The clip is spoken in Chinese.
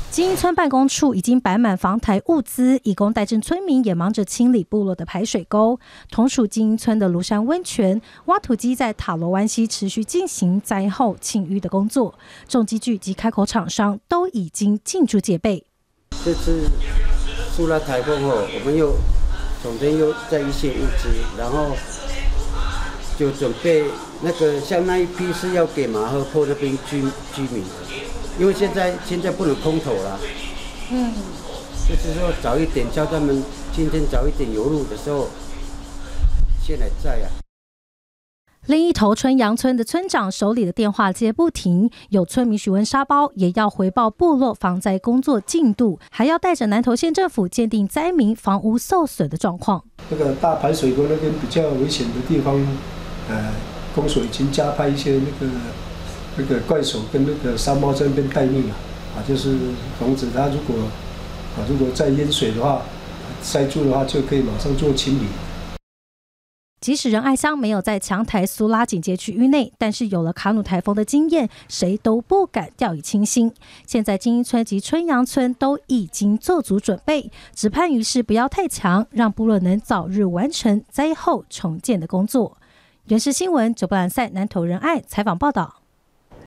金英村办公处已经摆满防台物资，以工代赈村民也忙着清理部落的排水沟。同属金英村的庐山温泉挖土机在塔罗湾溪持续进行灾后清淤的工作，重机具及开口厂商都已经进驻戒备。 这次苏拉台风后，我们又总监又在一些物资，然后就准备那个像那一批是要给马赫坡那边居民的。因为现在不能空投了，就是说早一点叫他们今天早一点游路的时候先来载啊。 另一头春阳村的村长手里的电话接不停，有村民询问沙包，也要回报部落防灾工作进度，还要带着南投县政府鉴定灾民房屋受损的状况。 那个大排水沟那边比较危险的地方，公所已经加派一些那个怪手跟那个山猫在那边待命了，就是防止它如果再淹水的话，塞住的话就可以马上做清理。 即使仁爱乡没有在强台苏拉警戒区域内，但是有了卡努台风的经验，谁都不敢掉以轻心。现在金英村及春阳村都已经做足准备，只盼雨势不要太强，让部落能早日完成灾后重建的工作。原视新闻9不蓝赛南投仁爱采访报道。